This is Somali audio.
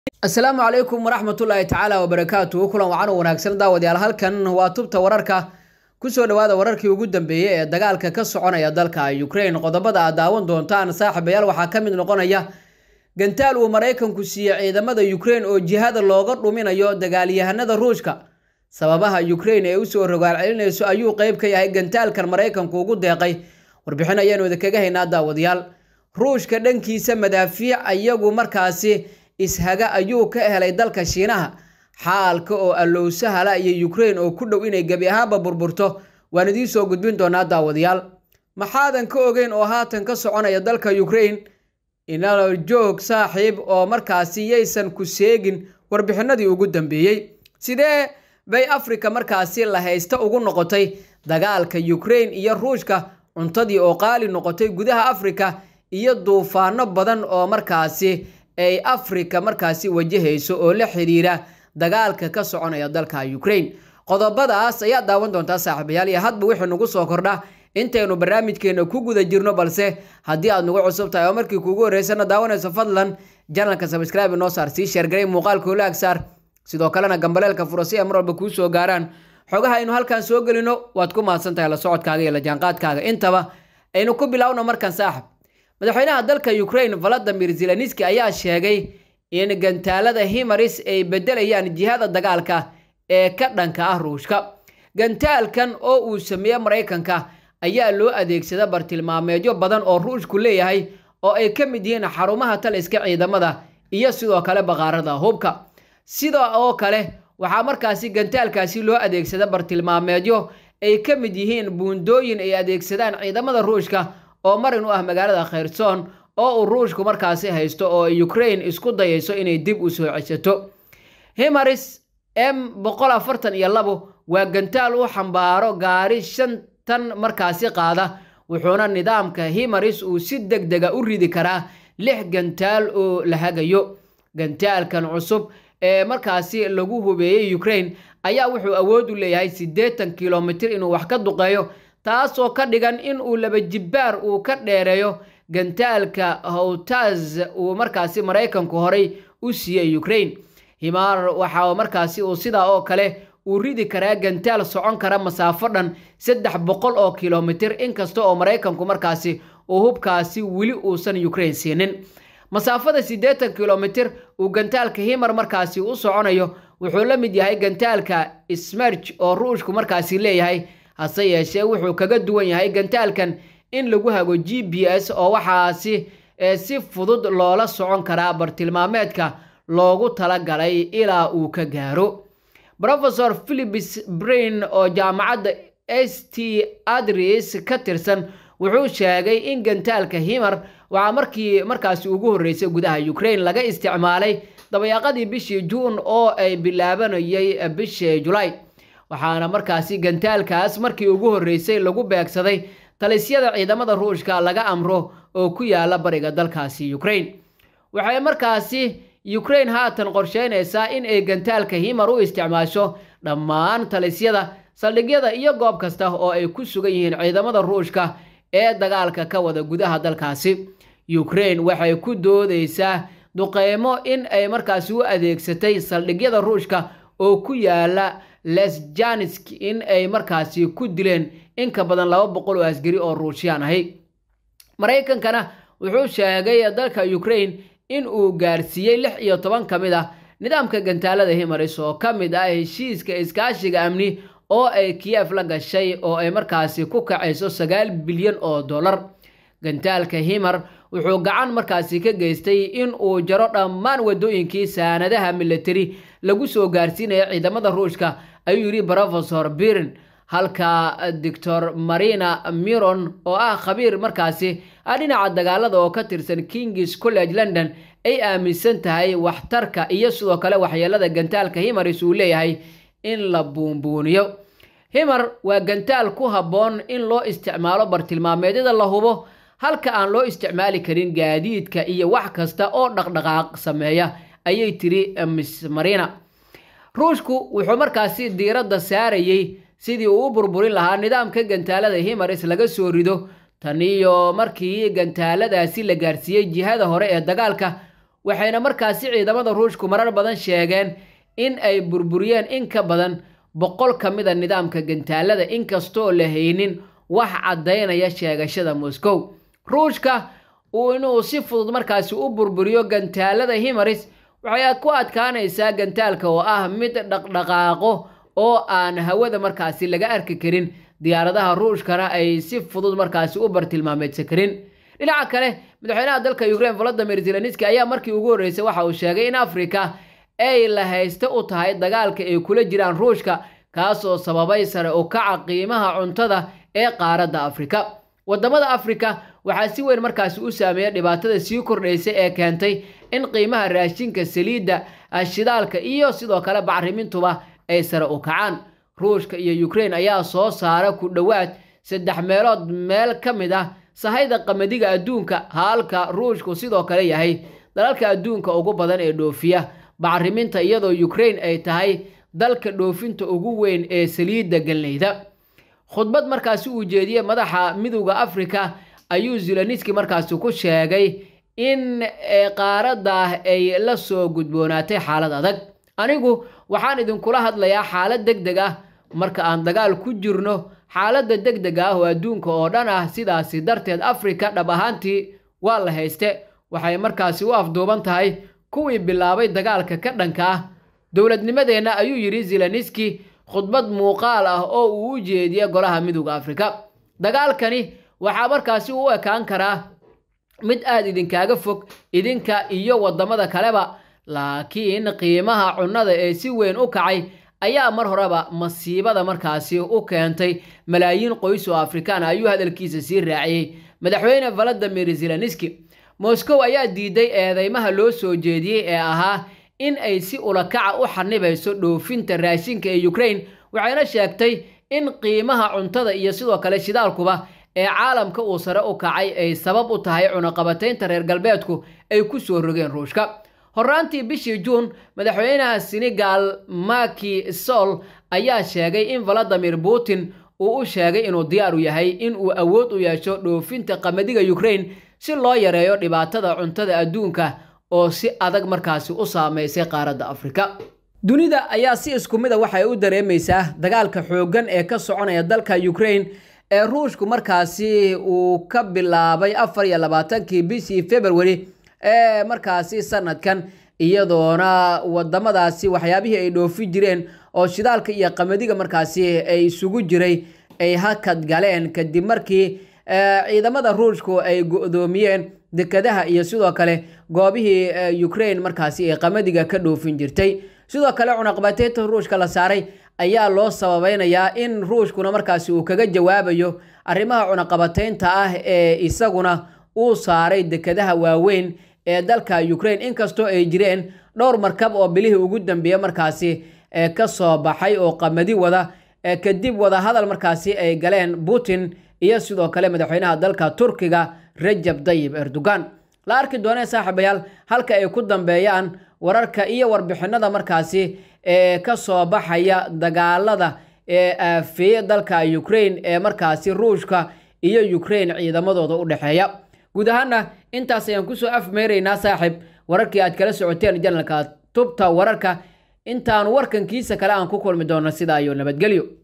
السلام عليكم ورحمة الله تعالى وبركاته. كلنا وعنا وناكسر داوديال halkan waa tubta wararka ku soo dhawaada wararkii ugu dambeeyay ee dagaalka ka soconaya dalka Ukraine. Qodobada aad daawan doontaan saaxiibayaal waxaa ka mid noqonaya gantaal uu Mareykanku siiyay ciidamada Ukraine oo jihada looga dhuminayo dagaalyahanada Ruushka. Sababaha Ukraine ee u soo rogaal celinayso ayuu qayb ka yahay gantaalkan Mareykanku ugu deeqay. Warbixinayeen wada kaga haynaa daawadayaal. Ruushka dhankiisa madaafiic ayagu markaasi ishaga ayuu ka helay dalka Shiinaha xaalka oo allow sahala iyo Ukraine oo ku dhow inay gabi ahaanba burburto. waan idin soo gudbin doonaa daawadayaal. maxaadan ka ogeyn oo haatan ka soconaya dalka Ukraine inala joog saaxiib oo markaasi yeysan ku seegin warbixinadii ugu dambeeyay sidee bay Afrika markaasi la haysta ugu noqotay dagaalka Ukraine iyo Ruushka cuntadii oo qaali noqotay gudaha Afrika iyo duufaano badan oo markaasi ay Afrika markaasi wajahayso oo la xiriira dagaalka ka soconaya dalka Ukraine. qodobadaas ayaa daawan doontaa saaxiibayaal iyo hadba wixii nagu soo kordha intaynu barnaamijkeena ku guda jirno balse haddii aad nagu cusub tahay oo markii kuugu horeysana daawanayso fadlan channelka subscribe noo saar sii share garay muuqaalka la agsaar sidoo kalena gambaleelka furo si amar walba kuu soo gaaraan xogaha aynu halkan soo gelino waad ku mahadsan tahay la socodkaaga iyo la jaanqaadkaaga intaba aynu ku bilaawno markan saaxiib. madaxweynaha dalka Ukraine Volodymyr Zelensky ayaa sheegay in gantaalada HIMARS ay bedelayaan jihada dagaalka ee ka dhanka ah Ruushka. gantaalkan oo uu sameeyay Mareykanka ayaa loo adeegsaday bartilmaameedyo badan oo Ruushku leeyahay oo ay ka mid yihiin xarumaha taliska ciidamada iyo sidoo kale baqaarada hubka. sidoo kale waxaa markaasi gantaalkaasi loo adeegsaday bartilmaameedyo ay ka mid yihiin buundooyin ay adeegsadaan ciidamada Ruushka oo marin u ah magaalada Kherson oo Ruushku markaasi haysto oo Ukraine isku dayayso inay dib u soo ceshato. HIMARS M142 waa gantaal u xambaaro gaari 5 tan markaasi qaada wuxuuna nidaamka HIMARS uu si degdeg ah u ridi karaa 6 gantaal oo la hagayo. gantaalkan cusub ee markaasi lagu hubeeyay Ukraine ayaa wuxuu awood u leeyahay 80 kilomitir inuu wax ka duqeeyo taasoo ka dhigan in uu laba jibbaar uu ka dheereeyo gantaalka Howtaz uu markaasi Mareykanku horay u siiyay Ukraine. HIMARS waxa markaasi uu sida oo kale uu ridi karaa gantaal socon kara masaafo dhan 300 oo kilomitir inkasta oo Mareykanku markaasi uu hubkaasi wili uusan Ukraine siinin. masaafada 80 kilomitir uu gantaalka HIMARS markaasi u soconayo wuxuu la mid yahay gantaalka Smerch oo Ruushku markaasi leeyahay hase yeeshee wuxuu kaga duwan yahay gantaalkan in lagu hago GPS oo waxaasi si fudud loola socon karaa bartilmaameedka loogu talagalay ilaa uu ka gaaro. Professor Philips Brain oo jaamacadda St Andrews ka tirsan wuxuu sheegay in gantaalka HIMARS waxa markaasi ugu horeysay gudaha Ukraine laga isticmaalay dabayaaqadii bishii June oo ay bilaabanayay bishii July. waxaana markaasi gantaalkaas markii ugu horeysay lagu beegsaday talisyada ciidamada Ruushka laga amro oo ku yaala bariga dalkaasi Ukraine. waxay markaasi Ukraine haatan qorsheynaysaa in ay gantaalka HIMARS u isticmaasho dhammaan talisyada saldhigyada iyo goob kasta oo ay ku sugan yihiin ciidamada Ruushka ee dagaalka ka wada gudaha dalkaasi. Ukraine waxay ku doodaysaa duqeymo in ay markaasi u adeegsatay saldhigyada Ruushka oo ku yaala Lysychansk in ay markaasi ku dileen in ka badan 200 oo askari oo Ruushiyaan ahay. Mareykankana wuxuu sheegay dalka Ukraine in uu gaarsiiyay 16 kamid ah nidaamka gantaalada HIMARS oo kamid ah heshiiska iskaashiga amni oo ay Kiev la gashay oo ay markaasi ku kacayso 9 bilyan oo dollar. gantaalka HIMARS wuxuu gacan markaasi ka geystay in uu jaro dhammaan wadooyinkii saanadaha military lagu soo gaarsiinay ciidamada Ruushka ayuu yiri Professor Brain. halka Dr. Marina Miron oo ah khabiir markaasi dhinaca dagaalada oo ka tirsan King's College London ay aaminsan tahay waxtarka iyo sidoo kale waxyeelada gantaalka HIMARS uu leeyahay in la buunbuuniyo. HIMARS waa gantaal ku habboon in loo isticmaalo bartilmaameedyada la hubo halka aan loo isticmaali karin gaadiidka iyo wax kasta oo dhaqdhaqaaq sameeya ayay tiri Miss Marina. Ruushku wuxuu markaasi diiradda saarayay sidii uu burburin lahaa nidaamka gantaalada HIMARS laga soo rido tan iyo markii gantaaladaasi la gaarsiiyay jihada hore ee dagaalka waxayna markaasi ciidamada ruushku marar badan sheegeen in ay burburiyeen in ka badan 100 ka mid ah nidaamka gantaalada inkastoo la haynin wax caddaynaya sheegashada Moscow. ruushka inuu si fudud markaasi u burburiyo gantaalada HIMARS waxay ku adkaanaysaa gantaalka oo ah mid dhaqdhaqaaqo oo aan hawada markaasi laga arki karin diyaaradaha ruushkana ay si fudud markaasi u bartilmaameedsan karin. dhinaca kale madaxweynaha dalka Ukraine Volodymyr Zelensky ayaa markii ugu horeysay waxa uu sheegay in Afrika ay la haysto u tahay dagaalka ay kula jiraan ruushka kaasoo sababay sare u kaca qiimaha cuntada ee qaaradda Afrika. wadamada Afrika waxaa si weyn markaasi u saameeyay dhibaatada sii kordhaysay ee keentay in qiimaha raashinka, saliidda, shidaalka iyo sidoo kale bacrimintuba ay sare u kacaan. ruushka iyo Ukraine ayaa soo saara ku dhawaad 3 meelood meel ka mid ah sahayda qamadiga adduunka, halka ruushku sidoo kale yahay dalalka adduunka ugu badan ee dhoofiya bacriminta, iyadoo Ukraine ay tahay dalka dhoofinta ugu weyn ee saliidda galeyda. khudbad markaasi uu jeediyay madaxa midowga Afrika ayuu Zelensky markaasi ku sheegay in qaaradda ay la soo gudboonaatay xaalad adag. anigu waxaan idinkula hadlayaa xaalad degdeg ah marka aan dagaal ku jirno, xaaladda degdega ah oo adduunka oo dhan ah, sidaas darteed Afrika dhab ahaantii waa la hayste. waxay markaasi u afduuban tahay kuwii bilaabay dagaalka ka dhanka ah dowladnimadeena, ayuu yiri Zelensky khudbad muuqaal ah oo uu u jeediyay golaha midowga Afrika. dagaalkani waxa markaasi u ekaan karaa mid aad idinkaaga fog idinka iyo wadamada kaleba, laakiin qiimaha cunnada ee si weyn u kacay ayaa mar horeba masiibada markaasi u keentay malaayiin qoys oo Afrikaan ayuu hadalkiisa sii raaciyay madaxweyne Volodymyr Zelensky. Moscow ayaa diiday eedeymaha loo soo jeediyay ee ahaa in ay si ula kaca u xanibayso dhoofinta raashinka ee Ukraine, waxayna sheegtay in qiimaha cuntada iyo sidoo kale shidaalkuba ee caalamka uu sare u kacay ay sabab u tahay cunaqabataynta reer galbeedku ay ku soo rogeen ruushka. horaantii bishii June madaxweynaha Senegal Macky Sall ayaa sheegay in Vladimir Putin uu u sheegay inuu diyaar u yahay in uu awood u yeesho dhoofinta qamadiga Ukraine si loo yareeyo dhibaatada cuntada adduunka oo si adag markaasi u saameysay qaaradda Afrika. dunida ayaa si isku mid ah waxay u dareemaysaa dagaalka xooggan ee ka soconaya dalka Ukraine ee ruushku markaasi uu ka bilaabay 24 bishii February ee markaasi sanadkan, iyadoona wadamadaasi waxyaabihii ay dhoofi jireen oo shidaalka iyo qamadiga markaasi ay isugu jiray ay hakad galeen kadib markii ciidamada ruushku ay go'doomiyeen dekadaha iyo sidoo kale goobihii Ukraine markaasi ay qamadiga ka dhoofin jirtay. sidoo kale cunaqabataynta ruushka la saaray ayaa loo sababeynayaa in ruushkuna markaasi uu kaga jawaabayo arrimaha cunaqabataynta ah ee isaguna uu saaray dekadaha waaweyn ee dalka Ukraine, inkastoo ay jireen dhowr markab oo bilihii ugu dambeeyay markaasi ka soo baxay oo qamadi wada kadib wada hadal markaasi ay galeen Putin iyo sidoo kale madaxweynaha dalka Turkiga Recep Tayyip Erdogan. la arki doonay saaxiibayaal halka ay ku dambeeyaan wararka iyo warbixinada markaasi ka soo baxaya dagaalada ee dalka Ukraine ee markaasi ruushka iyo Ukraine ciidamadooda u dhaxeeya. guud ahaan intaas ayaan ku soo afmeeraynaa saaxiib wararkii aad kala socoteen janalka tubta wararka. intaan warkankiisa kale aan ku kulmi doono sida iyo nabadgelyo.